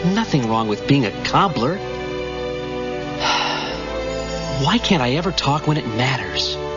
Nothing wrong with being a cobbler. Why can't I ever talk when it matters?